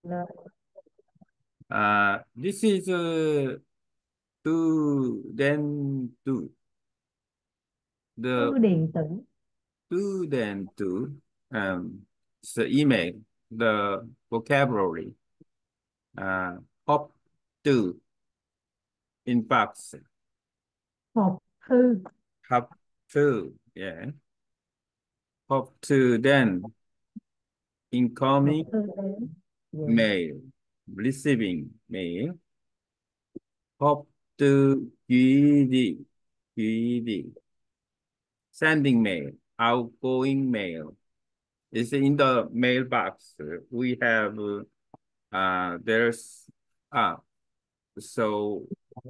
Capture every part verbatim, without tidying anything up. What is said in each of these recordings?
No. Uh, this is uh, do then do the Thư điện tử. do then do um the email the vocabulary uh hop to inbox Hộp thư. hop to yeah hop to then Hộp incoming thư đến. Yeah. mail receiving mail hop to greedy greedy sending mail outgoing mail. It's in the mailbox. We have uh there's uh so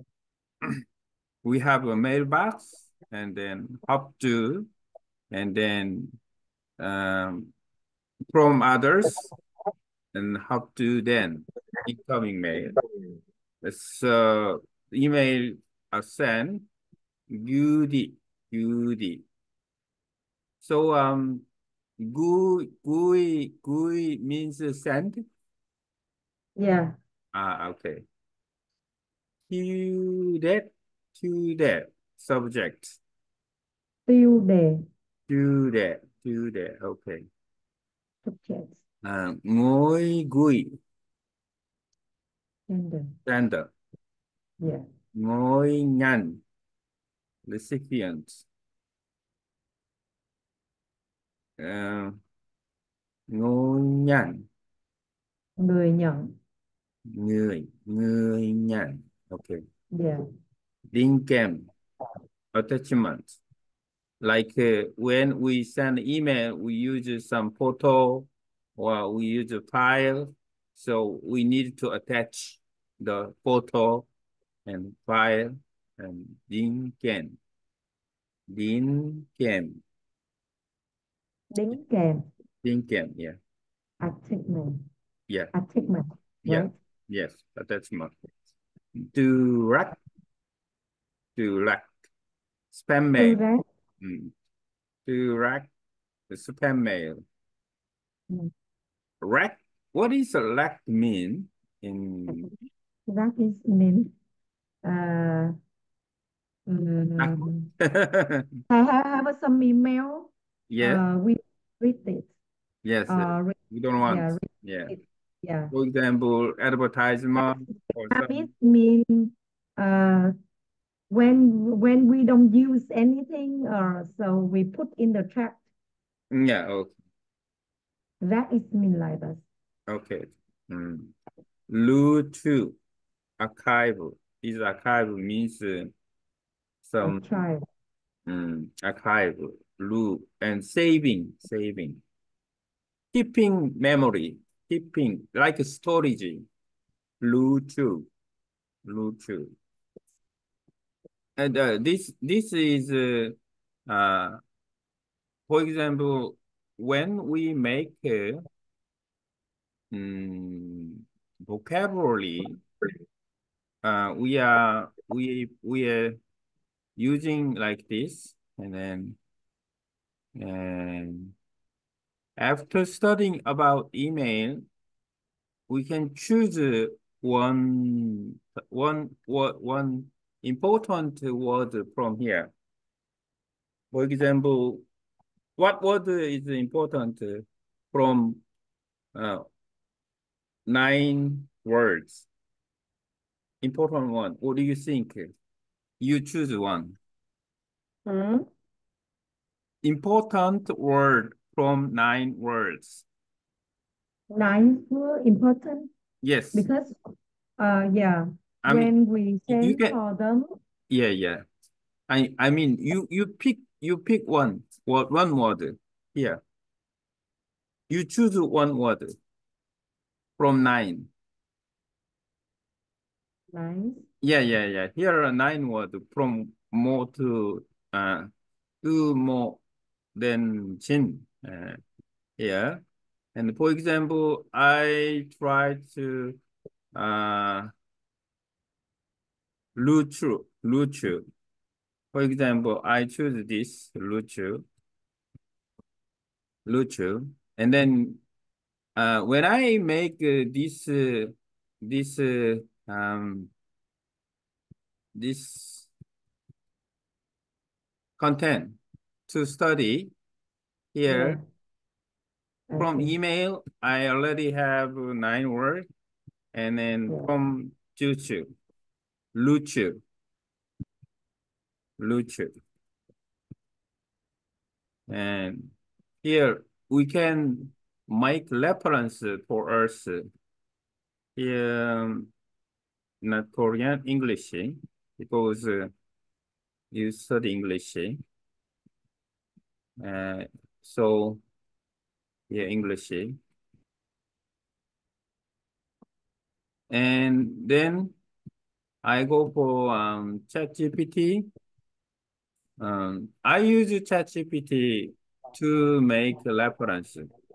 we have a mailbox and then up to and then um from others and up to then incoming mail. So email are sent goody goody. So um gui gui gui means send. Yeah. Ah, okay. To that, to that subject, Tiêu đề. to that, to that. Okay. Subject. À, ngồi gùi, Gender. sender, Yeah. ngồi nhằn, recipient, uh, ngồi nhằn, Người nhận. người, người nhằn. Okay. Yeah. Link cam, attachment. Like uh, when we send email, we use some photo or we use a file. So we need to attach the photo and file and đính kèm, đính kèm, Đính kèm. đính kèm, yeah, Attachment. yeah, Attachment. yeah, Right. yes, attachment. Direct, direct, spam Thư mail, rác. mm. Direct, spam mail. Mm. Rect, what is a rect mean in That is mean. Uh, um, I have, have some email. Yes, Uh, we read it. yes, uh, Uh, read, we don't want, yeah, read yeah. it. Yeah. For example, advertisement or Habit some, mean uh, when when we don't use anything, or so we put in the chat. yeah, okay, That is mean like that. okay. Mm. Bluetooth, archive, is archive means uh, I some try. mm, archive, loop, and saving, saving, keeping memory, keeping, like storage, Bluetooth, Bluetooth. And uh, this, this is, uh, uh, for example, when we make uh, mm, vocabulary, uh, we are we we are using like this, and then and after studying about email, we can choose uh, one one one one important word from here. For example, what word is important uh, from uh, nine words? Important one. What do you think? You choose one. Hmm? Important word from nine words. Nine were important Yes. because uh yeah, I mean, when we you send can, for them, yeah, yeah. I, I mean, you, you pick, you pick one, word, one word. Yeah. You choose one word from nine. nine. Yeah, yeah, yeah. Here are nine words from more to, uh, to more than chin. Uh, yeah. And for example, I try to, uh, Luchu, Luchu. For example, I choose this Luchu, Luchu, and then Uh, when I make uh, this uh, this uh, um this content to study Yeah. here from Okay. email, I already have nine words, and then Yeah. from YouTube, Luchu, Luchu, and here we can make reference for us here, not Korean, English, because uh, you study English. Uh, so yeah, English. And then I go for um ChatGPT. Um, I use ChatGPT to make a reference.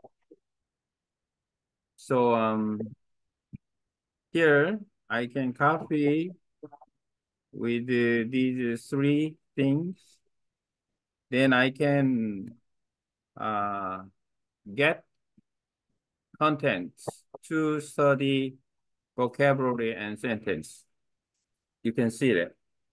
So um here I can copy with uh, these three things. Then I can uh get contents to study vocabulary and sentence. You can see that.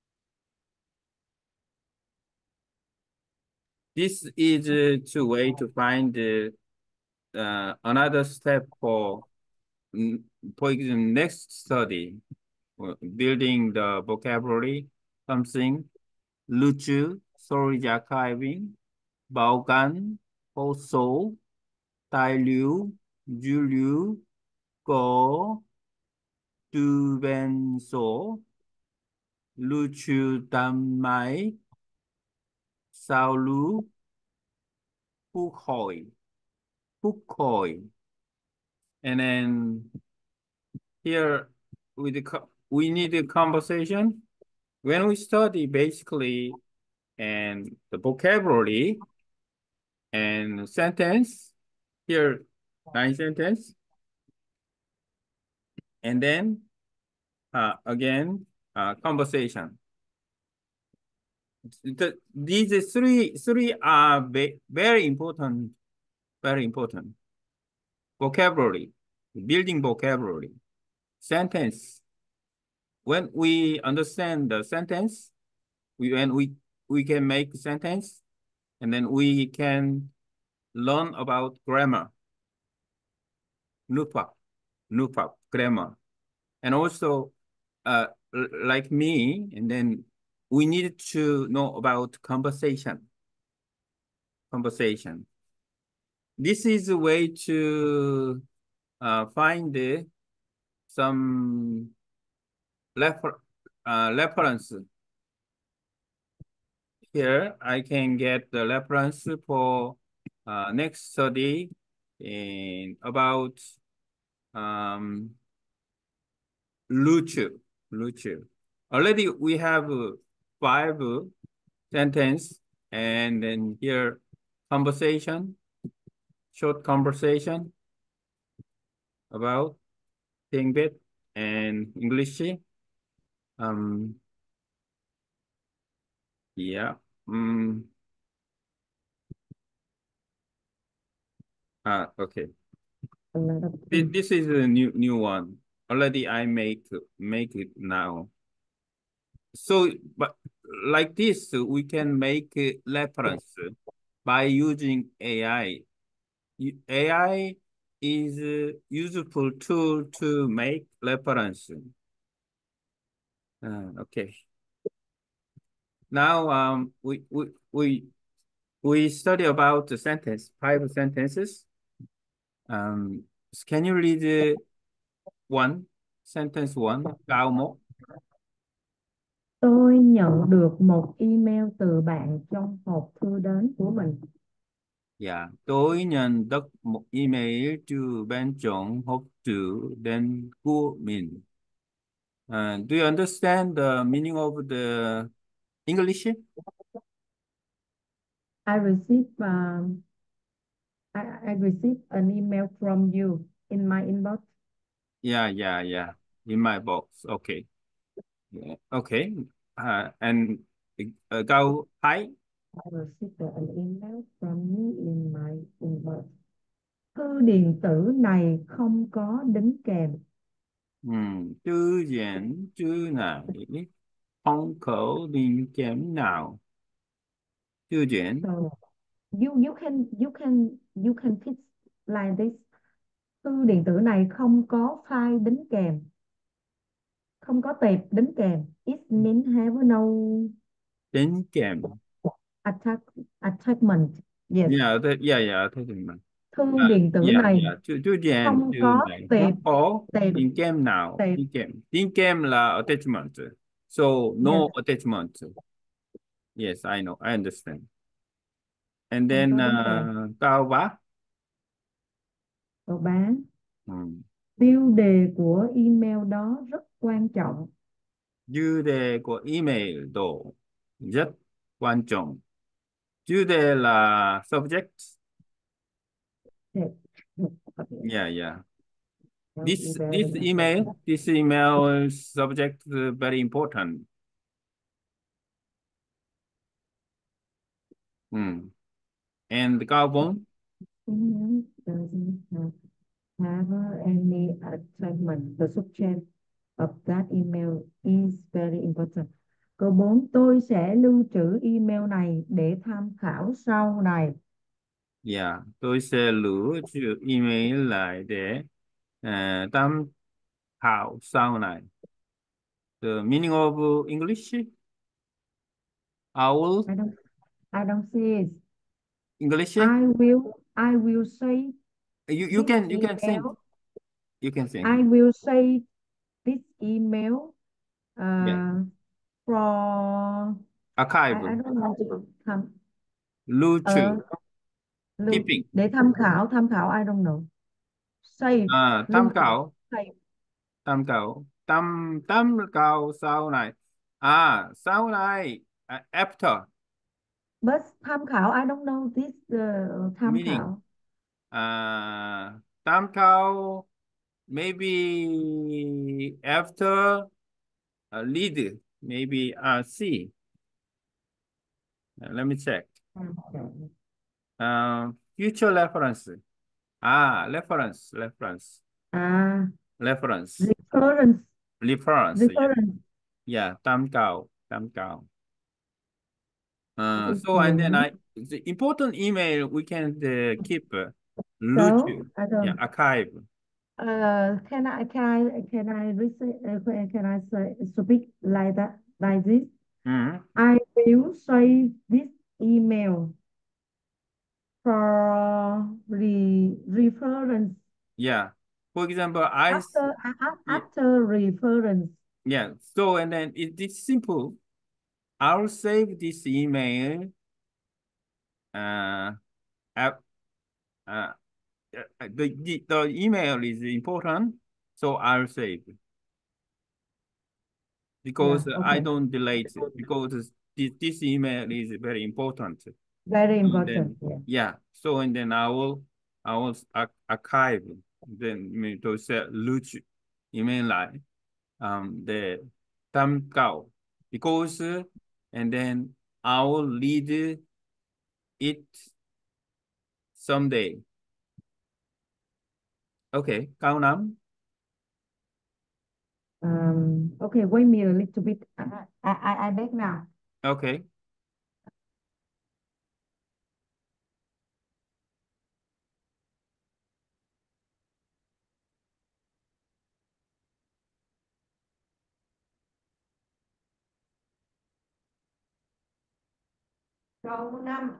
This is uh, two way to find uh, uh, another step for, mm, for example, next study, uh, building the vocabulary, something, Luchu, storage archiving, Bao Gan, Ho So, Tai Liu, Ju Liu, Go, Tu Ben So, Luchu Tam Mai, Sao Lu, Hu Hoi, Hu Hoi. And then here with the we need a conversation. When we study basically and the vocabulary and sentence, here nine sentence, and then uh, again uh, conversation. The, these three three are ve very important, very important. Vocabulary, building vocabulary, sentence. When we understand the sentence, we when we we can make sentence, and then we can learn about grammar, Nupa, Nupa grammar, and also uh like me, and then we need to know about conversation, conversation. This is a way to uh, find uh, some refer uh, reference. Here, I can get the reference for uh, next study in about um, Luchu, Luchu. Already we have uh, five uh, sentence, and then here conversation, short conversation about Tingbit and English. Um, yeah. Mm, ah, okay. A lot of This, things. this is a new new one. Already I make make it now. So, but like this, we can make a reference by using A I. A I is a useful tool to make reference. Uh, okay. Now, um, we we we we study about the sentence, five sentences. Um, can you read uh, one sentence one, Cao Mốc? Tôi nhận được một email từ bạn trong hộp thư đến của mình. Yeah, tôi nhận được một email từ bên trong hộp thư đến của mình. Uh, do you understand the meaning of the English? I received um, I, I received an email from you in my inbox. Yeah, yeah, yeah. In my box. Okay. Yeah. Okay. Uh, and uh, câu hai. I received an email from you in my inbox. Thư điện tử này không có đính kèm. Ừm, thư điện tử này không có đính kèm nào. Thư điện. So you you can you can you can fix like this. Thư điện tử này không có file đính kèm, không có tệp đính kèm. It means have no Đính kèm. attach attachment. Yes. Yeah, that, yeah, yeah, thư điện này. Thư À, điện tử yeah, này yeah, thư, thư điện không tử có này tệp không có tệp đính kèm nào. tệp Đính kèm. Đính kèm là attachment. So, no Yes, attachment. Yes, I know, I understand. And không then, có đính kèm. uh, câu ba. Cậu bán. Ừm. Tiêu đề của email đó rất quan trọng. Chủ đề của email đó rất quan trọng. Chủ đề là subject. Yes. Yeah, yeah. Very, This very this email, important. this email subject uh, very important. Hmm. And câu bốn. Email doesn't have, have any attachment. The subject of that email is very important. Câu bốn, tôi sẽ lưu trữ email này để tham khảo sau này. Yeah, tôi sẽ lưu trữ email lại để uh, tham khảo sau này. The meaning of English? I will I don't, I don't see it. English. I will, I will say You you this can you can send. email. You can I send. will say this email Yeah. uh, for I, Archive. I don't know to tham Lưu uh, trữ. lưu, Keeping. để tham khảo tham khảo I don't know. Save, À, tham lưu trữ, khảo. save. Tham khảo. Tham tham khảo sau này. À, sau này. À, after. But tham khảo I don't know this uh, tham Meaning. khảo. À, tham khảo. Maybe after. Uh, lead. Maybe uh, C. Uh, let me check. Tham khảo. Uh, future reference. Ah, reference. Reference. À, Reference. reference, Reference. Yeah. reference. Yeah. Tham khảo. Tham khảo. Uh, Cái so and then gì? I the important email we can uh, keep uh, So Luchu, I yeah, don't. archive. Uh, can I can I can I receive, uh, can I say, speak like that like this? Mhm. I will save this email for re reference Yeah. For example, I s- after a- yeah, after reference. yeah. So and then it, it's simple. I'll save this email. Uh, app, uh, uh, the, the the email is important, so I'll save Yeah, because I okay. don't delete it because this, this email is very important. Very And important. then Yeah. yeah, so and then I will I will ar- archive then mình tôi sẽ lưu trữ email lại um để tham khảo because uh, and then I will read it someday. Okay, câu năm. Um, okay, wait me a little bit. I I I I back now. Okay. Câu năm.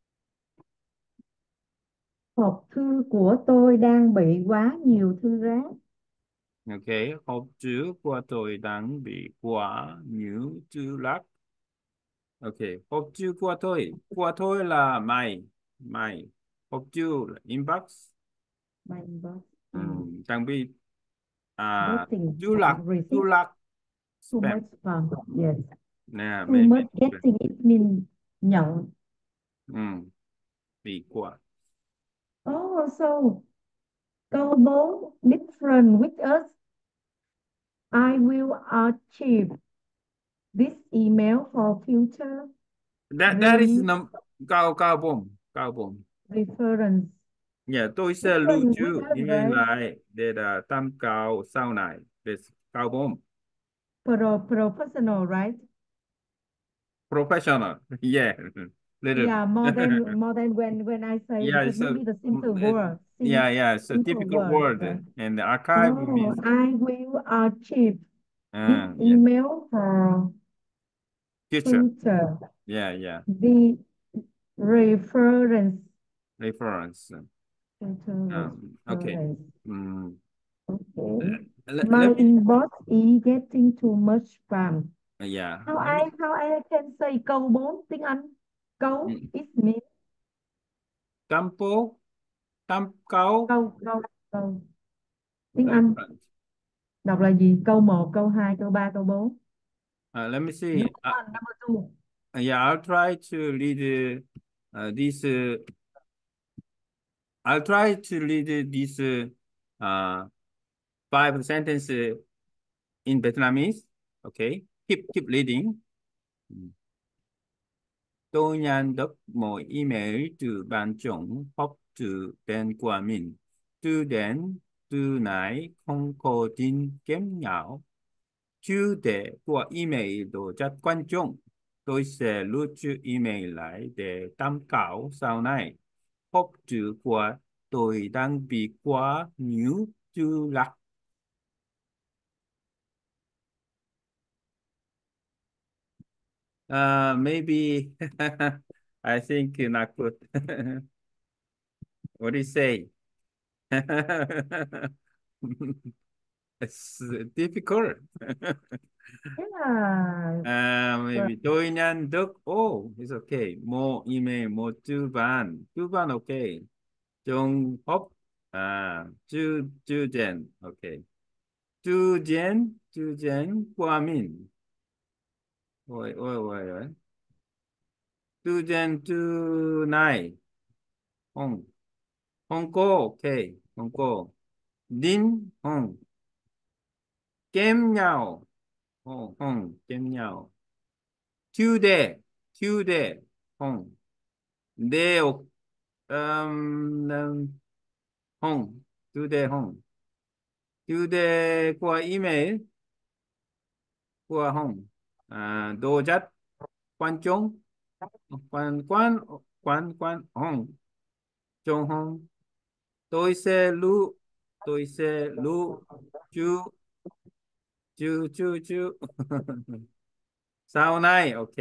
Hộp thư của tôi đang bị quá nhiều thư rác. Okay, hộp chứa của tôi đang bị quá nhiều thư rác. Okay, hộp chứa của tôi, của tôi là mày, mày. Hộp chứa là inbox. My inbox Ừ, is trang bị à getting du lịch du receipt lịch too spam much spam. Yes. nè Too maybe much getting it mean nhận. ừ, bị quá. Oh, so câu bốn, different with us. I will archive this email for future That that is re num câu câu bốn câu bốn. reference. Yeah, tôi Biết sẽ lưu ơn, biết trữ ơn email đấy. lại để là tham khảo sau này. Để khảo bom. Pro, professional, right? Professional. Yeah, little. Yeah, more than more than when when I say, Yeah, because it's a, maybe the simple mm, it, word, sim, yeah, yeah, it's a simple typical word. word Right? in the archive No, means, I will archive this uh, yeah, email for future. future. Yeah, yeah, The reference. reference. Future Um, okay. reference. Mm. Okay. Let, My let me, inbox is getting too much spam. yeah, How let I me, how I can say câu bốn tiếng Anh? Câu mm. it means Campo, Campo, câu câu câu. Tiếng Anh reference. đọc là gì? Câu một, câu hai, câu ba, câu bốn. Uh, let me see. Number Uh, one, number two. yeah, I'll try to read uh, this. Uh, I'll try to read this uh, five sentences in Vietnamese. Okay, keep keep reading. Tôi nhận được một email từ bạn chồng học từ tên của mình. Từ đến từ này không có tin kém nhau. Chủ đề của email đồ rất quan trọng. Tôi sẽ lưu trữ email lại để tham khảo sau này. Học từ của tôi đang bị quá nhiều từ lạc. Uh, maybe I think not good. What do you say? It's difficult. Yeah. À, Right. maybe tôi nhận được. Oh, it's okay. Một email, một tư vấn. Tư vấn okay. Trong hộp. À, tư, tư gen. Okay. Tư gen, tư gen của mình. Ôi, ôi, ôi, ôi. Tư gen tư này. Không. Không có, okay. Không có. Din, không. Kém nhau. Không, không. Kém nhau. Today, today, không. 네, 오- 음, 음, 홈, today, 홈. today qua email, qua home. À, đồ chất, quan trọng, quan, quan, quan, quan, home. Trong home. Tôi sẽ lưu, tôi sẽ lưu, chú, chú, chú, chú. Sau này, ok.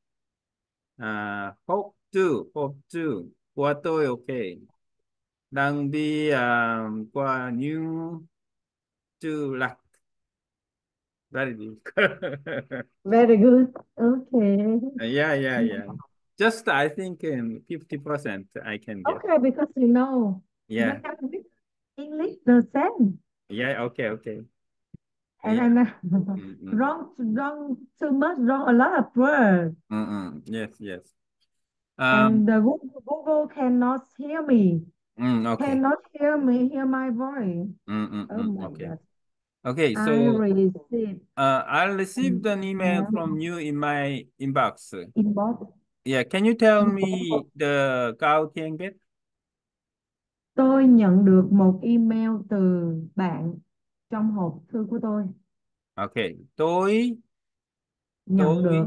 À, hope to, hope to. Qua tôi, ok. Đang đi à, qua new to lạc. Very difficult. Very good. Okay. Yeah, yeah, yeah. Just I think in fifty percent I can get. Okay, because you know, Yeah, when I read English the same, yeah, okay, okay. and Yeah. then Mm, mm, wrong, wrong too much, wrong a lot of words, mm, mm. Yes, yes. Um, and the Google, Google cannot hear me, mm, okay. cannot hear me, hear my voice. Mm, mm, Oh mm, my okay. God. Okay, I so received uh, I received an an email from email you in my inbox. inbox. Yeah, can you tell me the Cao Thiên Biết? Tôi nhận được một email từ bạn trong hộp thư của tôi. Okay, tôi Nhận được, tôi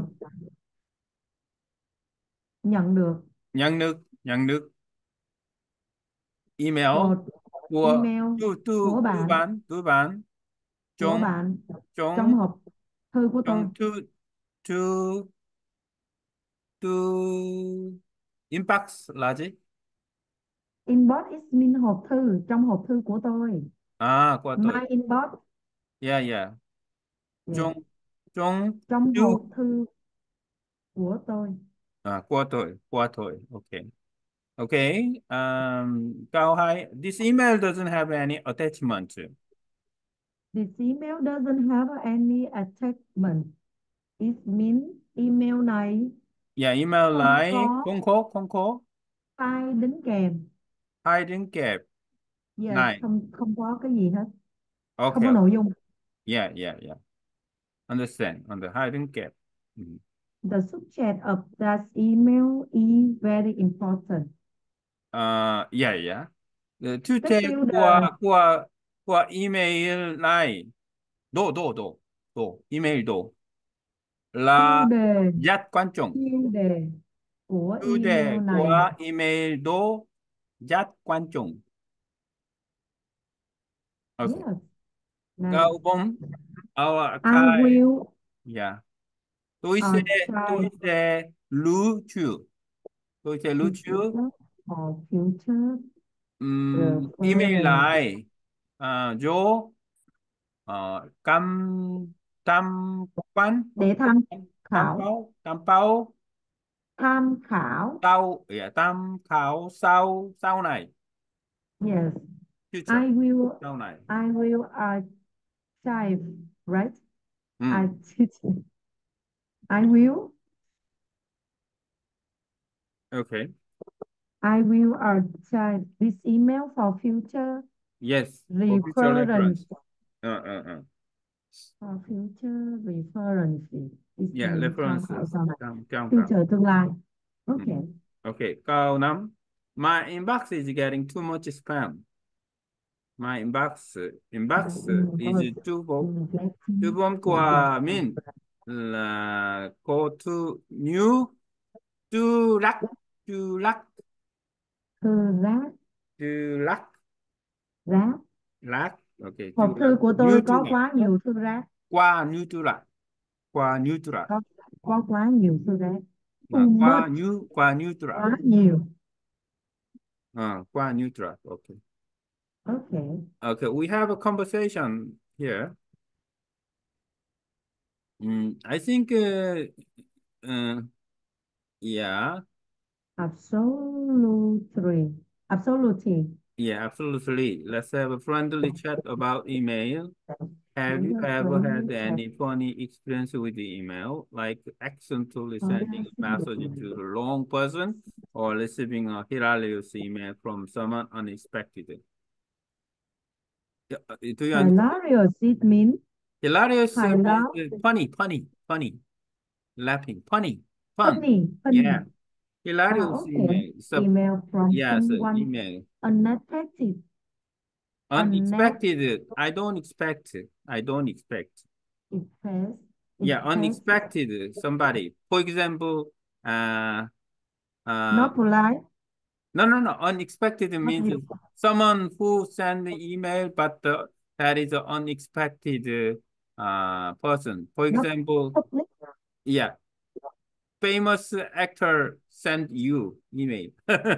nhận được nhận được nhận được email một của email từ từ của từ bạn, bạn từ bạn của trong bạn trong trong hộp thư của tôi. trong thư thư thư inbox là gì? Inbox is mean hộp thư, trong hộp thư của tôi. À, của tôi. My inbox, Yeah, yeah. yes, Trong trong trong thư hộp thư của tôi. à, của tôi của tôi. Okay. Okay. Um, Cao Hai, this email doesn't have any attachment. This email doesn't have any attachment. It means email này Yeah, email không lại có không có không có file đính kèm. hai đến kẹp Yes, này. không không có cái gì hết, không Okay, có nội okay. dung. Yeah, yeah, yeah. Understand. On the hai đến kẹp. Mhm. The subject of that email is very important. Uh, yeah, yeah. Ờ, Thứ Cái thế tiêu đề, qua qua qua email này, đồ đồ đồ đồ email đồ tiêu là đề, rất quan trọng. tiêu đề của Chủ đề email này. của email đồ rất quan trọng. Okay. Yes. Nào, Câu bốn, our I kind, will yeah. Tôi sẽ tôi archive sẽ lưu trữ, tôi sẽ lưu the trữ future or future um, email reference lại à, cho uh, cam tam quan để tham tam khảo, bao tam bao tham khảo. sau, yeah, tam khảo sau sau này, Yes, future I will, sau này. I will archive, right? Ừ. I, I will, Okay. I will archive this email for future Yes, for future reference. reference. Ờ, ờ, ờ. For future reference is Yeah, mean tham khảo references sau này. tham tham khảo. Future tương lai. Ừ. Okay. Okay, câu năm. My inbox is getting too much spam. My inbox The inbox is inverse too full. in Too getting full to the của mình là go to new to lack to lack thư rác, to lack rác. lack. Okay, to Hộp lack thư của new tôi to có lack quá nhiều thư rác. qua new to lack qua new to lack Có, có quá nhiều thư rác. là Too qua much, new qua new to lack. quá nhiều. Uh, qua new to lack. Okay. Okay. Okay, we have a conversation here. Mm, I think, uh, uh, yeah, Absolutely. Absolutely. yeah, absolutely. Let's have a friendly chat about email. Have you ever had Friendly chat. any funny experience with the email, like accidentally sending a message to the wrong person or receiving a hilarious email from someone unexpected? Yeah, uh, do you understand? Hilarious, it means Hilarious uh, means hilar, uh, funny, funny, funny, laughing, funny, fun. funny, Yeah, funny. Ah, hilarious okay. email. So, Email from yes, uh, someone email. unexpected. Unexpected. Unexpected. I don't expect it. I don't expect. It has, it Yeah, has unexpected. Somebody. For example, uh, uh, not polite, no, no, no. Unexpected not means helpful. someone who send the email, but uh, that is an unexpected uh, person. For Not example, public. yeah, famous actor send you email.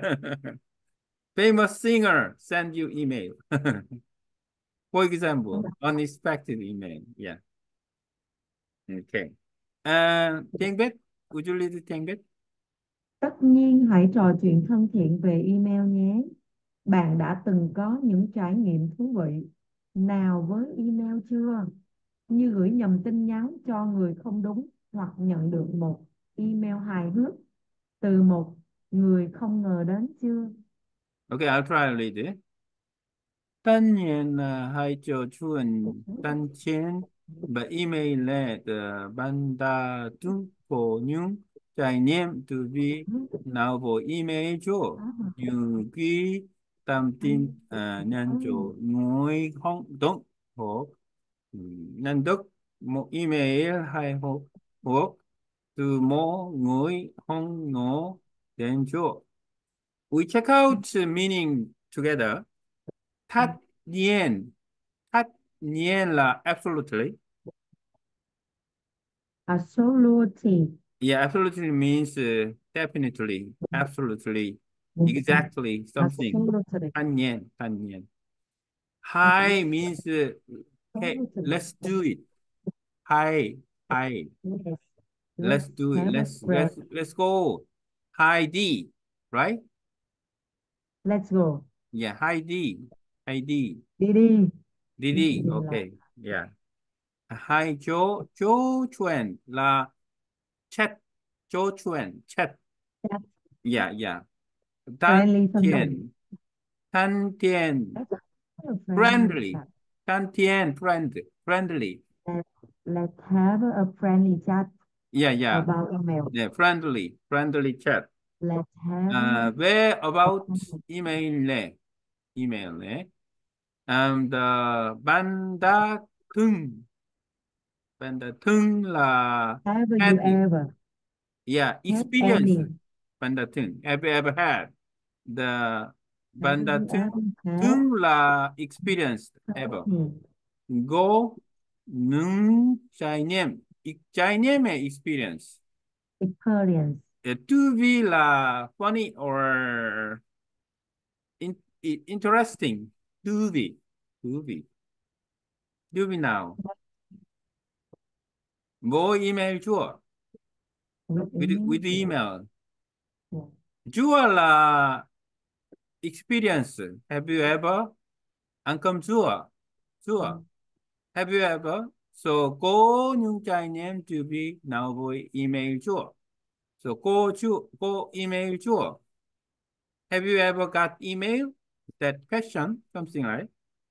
Famous singer send you email. For example, unexpected email. Yeah. Okay. Uh, Thiên Bích, would you lead the Thiên Bích? Tất nhiên hãy trò chuyện thân thiện về email nhé. Bạn đã từng có những trải nghiệm thú vị nào với email chưa? Như gửi nhầm tin nhắn cho người không đúng hoặc nhận được một email hài hước từ một người không ngờ đến chưa? Okay, I'll try to lead it. Tất nhiên là hai trò chuyện thân thiện và email là bạn đã từng có những trải nghiệm thú vị nào với email chưa? Như khi thông tin uh, nhận cho người không đúng hoặc nhận được một email hay hoặc hoặc từ một người không ngờ đến chưa? We check out the meaning together. Tất nhiên, tất nhiên là absolutely. Absolutely. Yeah, absolutely means uh, definitely, absolutely, exactly something. Absolutely. Tất nhiên, tất nhiên. Hi means uh, hey, Absolutely. let's do it. Hi, hi, Yes. let's Let's do it. have a Let's break. let's let's go. Hi D, right? Let's go. Yeah, hi D, hi D, Đi đi. D Đi D. đi là Okay, yeah. Hi Joe, Joe Chuan là chat, Joe Chuan chat. chat. Yeah, yeah. Tan Friendly thân thiện. Tien, Tan Tien, That's a friendly friendly. chat. Tan Tien, friend, friendly. Let's, let's have a friendly chat Yeah, yeah. about email. Yeah, friendly, friendly chat. Let's have Uh, where about email? email nhé. And uh, Banda Thung. Banda Thung là Have had you it. ever Yeah, had experience. any? Banda Thung. Have you ever had? The Have Banda you Thung. ever had? Thung là experienced ever. Ừ. Go nung trải nghiệm. I- Trải nghiệm là experience. Experience. Uh, to be là funny or in, i- interesting. To be. To be. To be nào. Vô email chưa? With With, email. with email. Yeah. Chưa là experience. Have you ever? Ăn cơm chưa? Chưa. Ừ. Have you ever? So có những trải nghiệm to be nào với email chưa? So có chưa? Có email chưa? Have you ever got email? That question, something like.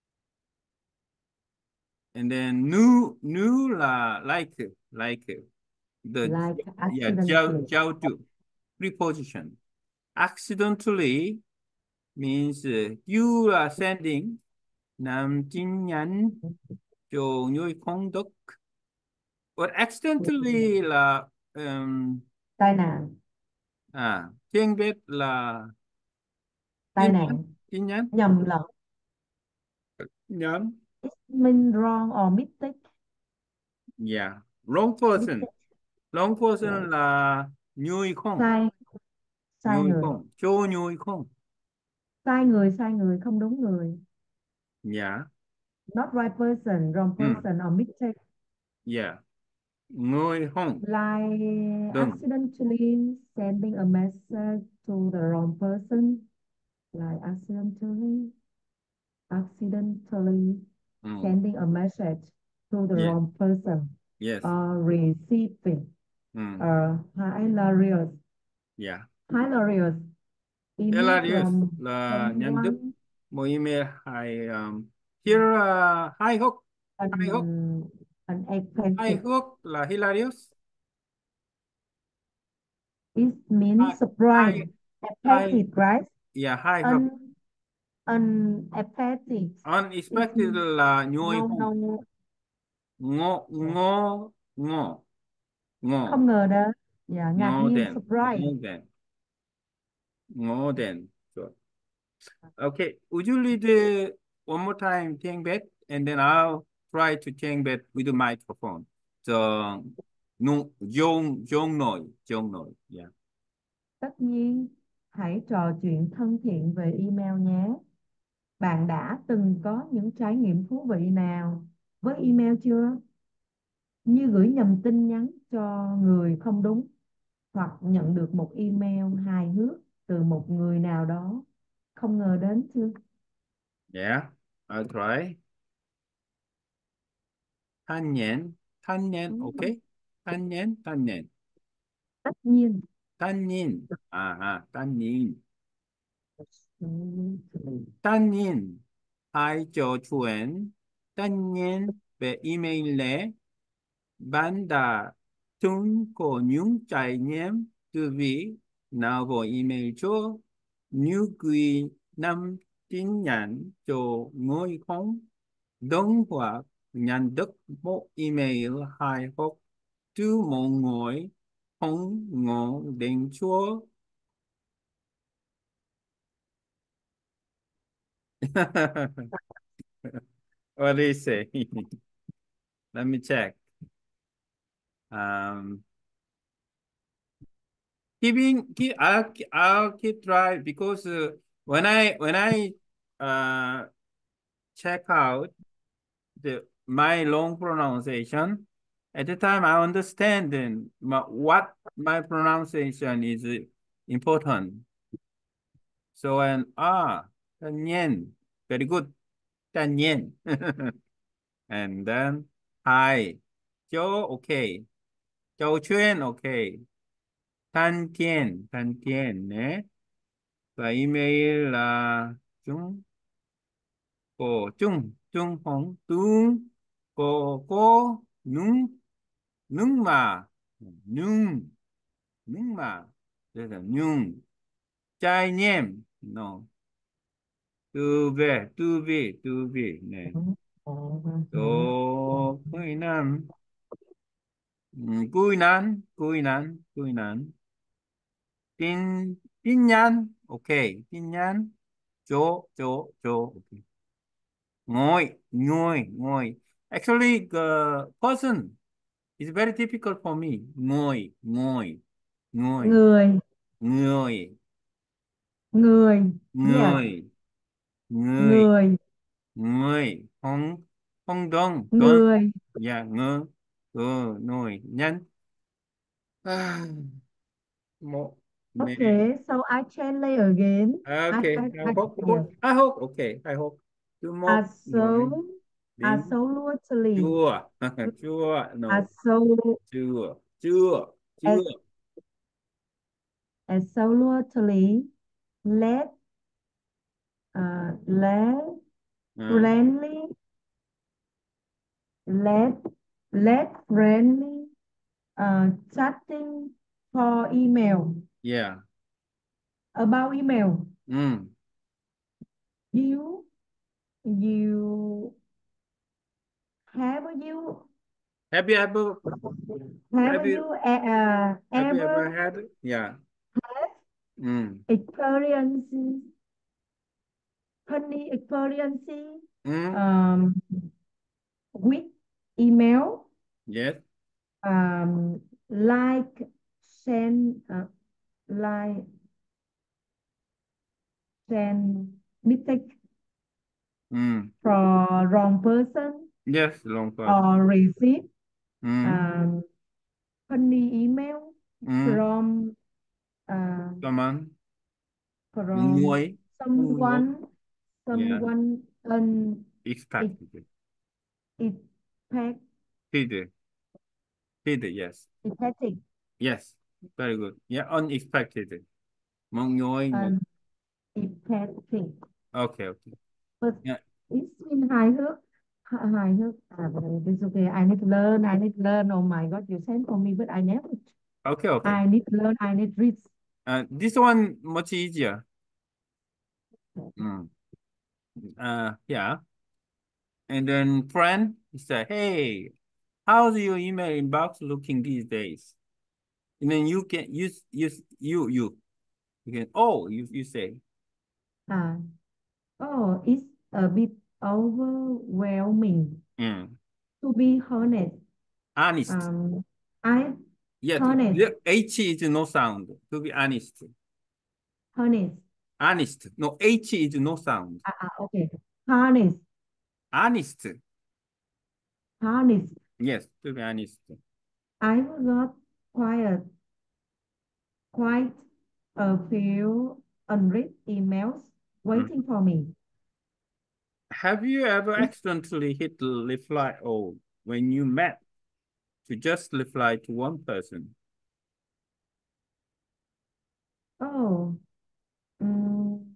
And then new, new là like, like the Like yeah, giao, accidentally. giao to preposition. Accidentally means uh, you are sending nam tin nhắn cho người không đức. But accidentally là um, Tai nạn. à tiếng Việt là Tai tin nhắn, nạn. tin nhắn, Nhầm lẫn. nhắn. It mean wrong or mistake. Yeah, wrong person. Mistake. Wrong Yeah. person là người không, Sai. Sai người người. không, cho người không. Sai người, sai người, không đúng người. Yeah. Not right person, wrong Ừ. person or mistake. Yeah. Người không. Like Đừng. accidentally sending a message to the wrong person. Like accidentally, accidentally Ừ. sending a message to the Yeah. wrong person. Yes. Or receiving. Ừ. Uh, hilarious. Yeah. Hilarious email Hilarious from là nhận được someone. một email hay um, here uh, hài hước, hài hước, An, an hài authentic. hước là hilarious. It Hài, means surprise. hài, hài, Apathetic, right? yeah, hài hước. Un, un apathetic. It Unexpected là nhồi no không. no. Ngộ, ngộ, ngộ, ngộ, Không ngờ đó. Dạ, ngạc ngộ nhiên, đen, surprise. ngộ đen, ngộ đen. Sure. Okay, would you read uh, one more time, Tiang Bet, and then I'll try to Tiang Bet with the microphone. So, no, Jong, Jong Noi, Jong Noi, yeah. Tất nhiên, hãy trò chuyện thân thiện về email nhé. Bạn đã từng có những trải nghiệm thú vị nào với email chưa? Như gửi nhầm tin nhắn cho người không đúng, hoặc nhận được một email hài hước từ một người nào đó không ngờ đến chưa? Yeah, I'll try. Thanh nhện, thanh nhện, Ừ, okay. Thanh nhện, thanh nhện, tất nhiên. thanh nhện, à, à, thanh nhện, Absolutely. thanh nhện. Hãy trò chuyện tất nhiên về email nhé. Bạn đã từng có những trải nghiệm thú vị nào với email chưa? Như gửi năm tin nhắn cho người không đúng, hoặc nhận được một email hài hước từ một người không ngờ đến chưa? What do you say? Let me check. Um, keeping keep I'll, I'll keep try because uh, when I when I uh check out the my long pronunciation at the time I understand then my, what my pronunciation is uh, important. So and ah tan yen, very good, tan yen. And then hi Joe, okay, Joe Chuan, okay, Tan Tien, Tan Tien nhé. Và email là chúng cô chung chung hồng tướng cô cô nung nung mà nung nung mà đây là nhung trai nhem no Tư về, tư vị, tư vị này. Số cuối năm. Ừ, cuối năm, cuối năm, cuối năm. Tin, tin nhắn. Ok, tin nhắn. Chỗ, chỗ, chỗ. Ok. Ngồi, ngồi, ngồi. Actually, the person is very difficult for me. Ngồi, ngồi, ngồi, Người, người, người, yes, người, người, người, người. Không, không đông, đông. người. Dạ, ngơ, ờ, nồi, nhắn. À, một, mẹ. Okay, so I translate again. I, Okay, I, I I, hope, yes. hope, I hope, okay, I hope. Two more, người, Absol, đến, absolutely, chưa, chưa, no, absolutely, chưa, chưa, chưa. absolutely. Let, uh, let, Uh, friendly, let, let friendly, uh, chatting for email. yeah. About email. Mm. You, you, have you, Have you ever, have have you, you uh, uh, have you ever ever had, yeah. Mm. experience funny experience Mm. um, with email, Yes. um, like send uh, like send mistake Mm. for wrong person Yes, long person. or receive Mm. um, funny email Mm. from uh, Come on. from Người, người. someone Yeah. someone Expected. unexpected. Did, did, yes. Yes. Very good. Yeah, unexpected. Một người, một. Unexpected. Okay, okay. But Yeah. it's been hài hước. Hi- hài hước. Ah, but it's okay. I need to learn. I need to learn. Oh my God, you sent for me, but I never. Okay, okay. I need to learn. I need to read. Uh, this one much easier. Mm. Uh, yeah. And then friend say, hey, how's your email inbox looking these days? And then you can use use you you you can oh you you say Ah, oh, it's a bit overwhelming. mm, To be honest, honest. um, I Yeah, the, honest, the H is no sound. To be honest, honest. honest. No H is no sound. Ah, ah, okay. Honest, Honest. honest. Yes, to be honest. I got quiet, quite a few unread emails waiting Mhm. for me. Have you ever It's, accidentally hit the reply all when you met to just reply to one person? oh, um,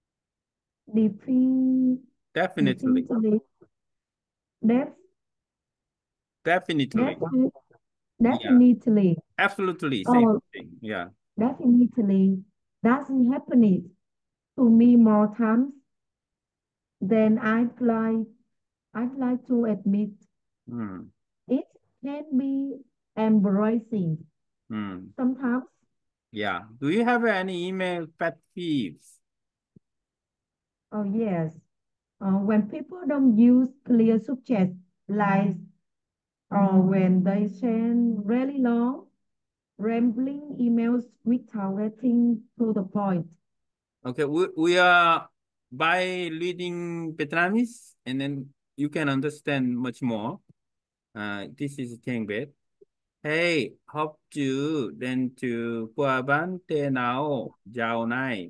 defin Definitely. definitely, def, Definitely. defi- Yeah. definitely, Absolutely. Same oh, thing. Yeah. definitely doesn't happen to me more times than I'd like, I'd like to admit. Mm. It can be embarrassing Mm. sometimes. Yeah. Do you have any email pet peeves? Oh, yes. Uh, when people don't use clear subject like or when they send really long, rambling emails without getting to the point. Okay, we, we are by reading Vietnamese and then you can understand much more. Uh, this is tiếng Việt. Hey, học chữ đến từ qua bán thế nào dạo này?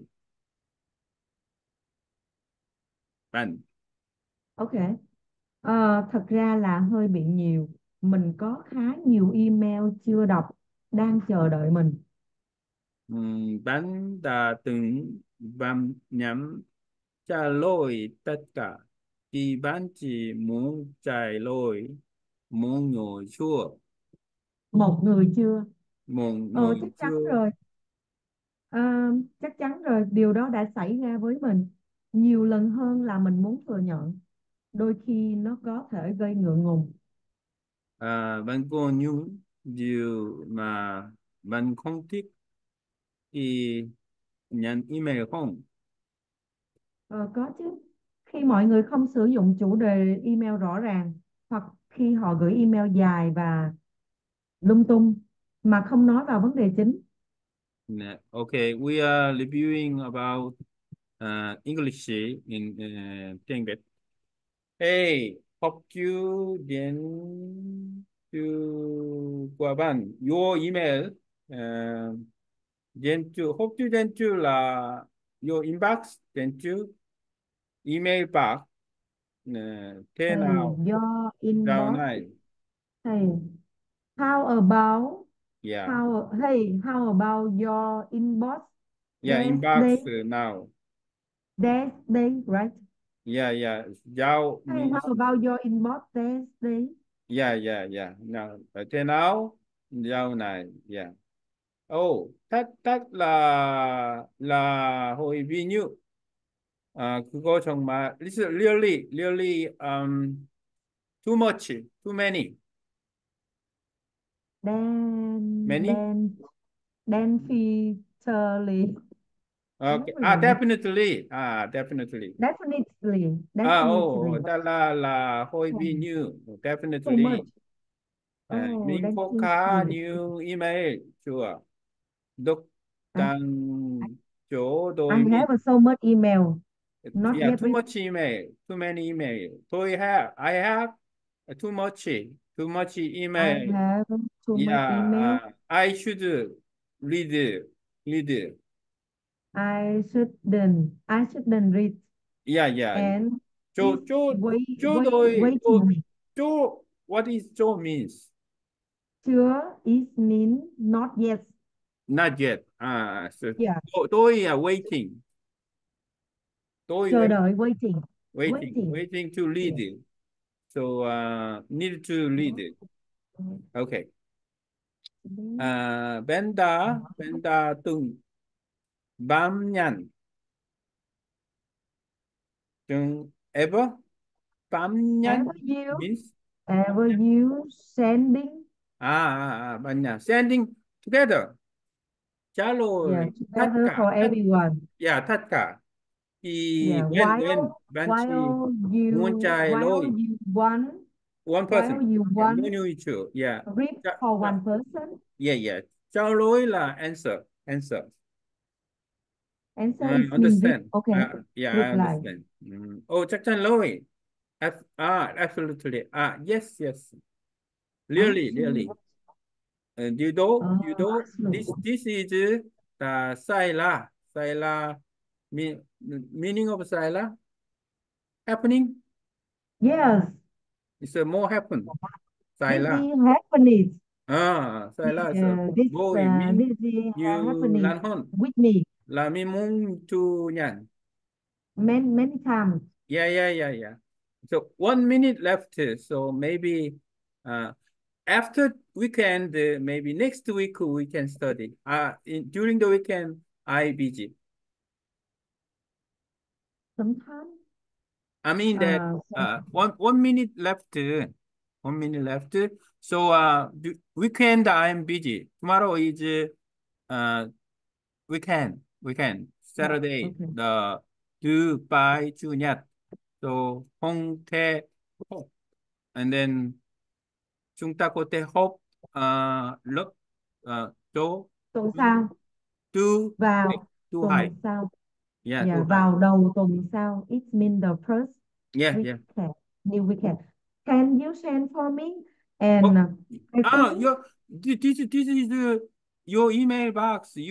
Bạn, Ok. Ờ, thật ra là hơi bị nhiều. Mình có khá nhiều email chưa đọc đang chờ đợi mình. um, bạn đã từng bám nhắm trả lời tất cả. Thì bạn chỉ muốn trả lời muốn ngồi chua, Một người chưa? muốn Ờ, ngồi chắc chắn chua. rồi. Ờ, chắc chắn rồi. Điều đó đã xảy ra với mình. nhiều lần hơn là mình muốn thừa nhận. Đôi khi nó có thể gây ngượng ngùng. À, bạn có những điều mà bạn không thích khi nhận email không? Ờ, có chứ. Khi mọi người không sử dụng chủ đề email rõ ràng, hoặc khi họ gửi email dài và lung tung mà không nói vào vấn đề chính. 네, okay, we are reviewing about uh, English in uh, tiếng Việt. Hey, hope you didn't to qua bạn your email. Uh, didn't to hope you didn't to là your inbox didn't to email box. Uh, thế Hey, nào your dạo inbox. này? Hey, how about Yeah, how hey, how about your inbox yeah, this inbox day? uh, now. This day, right? Yeah, yeah. Dạo Hey, how means about your inbox this day? yeah, yeah, yeah. Now, ở thế nào? Dạo này, yeah. Oh, that that là là hồi vi như 아 그거 정말 this is really really um too much, too many, Then many. then then featurely. Okay. Ah, Really? definitely. Ah, definitely. Definitely, À, ồ, definitely. đó là là hồi vi Okay. như Too definitely. much. À, Oh, mình có khá definitely. nhiều email chưa? Đọc I, tăng chỗ I đôi mình. have a so much email, not Yeah, yet too read. much email, too many email. Tôi have, I have too much, too much I email. have too much email. Yeah, uh, I should read, read. I shouldn't, I shouldn't read. Yeah, yeah. And Chỗ, is chỗ, wait, chỗ wait, đôi, chỗ, waiting. chỗ, what is chỗ means? Chưa is mean not yet. Not yet. Ah, so Yeah. tôi, tôi uh, waiting. Tôi Chờ wait, đợi, waiting. waiting, Waiting. waiting to read Yeah. it. So uh, need to read it. Okay. À, Benda, Benda từng bám nhăn, từng ever bám nhăn Ever you, means bám ever nhăn. you sending, À, à, à, bám nhăn. Standing together. Trả yeah, lời tất together cả, for tất, everyone. yeah, tất cả. Thì Yeah, when, when, while bạn chỉ while muốn you trái while lời you want one while person. you Yeah, want muốn như chủ. Yeah. read Trả- for trả- one person, Yeah, yeah. Trả lời là answer, answer. answer Uh, is mean read. understand. Okay, Uh, yeah, I reply. understand. Mm. Oh, chắc chắn rồi. F ah, absolutely. Ah, yes, yes. Really, Absolutely. really. Uh, you know, Uh, you know, this absolutely. this is the Saila. Saila, mean, meaning of Saila happening. Yes, It's a more happen. this Saila. is happening. À, Saila is a Uh, this boy uh, mean this is you happening lan hon. with me Là mi muốn chu nhận. many many times. Yeah, yeah, yeah, yeah. So one minute left. So maybe uh, after weekend, uh, maybe next week we can study. Uh, in, during the weekend, I busy. Sometimes. I mean that Uh, uh, one one minute left. uh, One minute left. So uh, the weekend I'm busy. Tomorrow is uh weekend. Weekend yeah, Saturday. okay. The thứ bảy chủ nhật. So không thể and then chúng ta có thể học uh, lớp uh, số Tuần thứ sau, thứ vào thứ hai. tuần sau. Yeah, thứ Yeah, hai. vào đầu tuần sau. It means the first Yeah, yeah. weekend, new weekend. Can you send for me? And Oh, uh, I ah, think your this this is uh, your email box.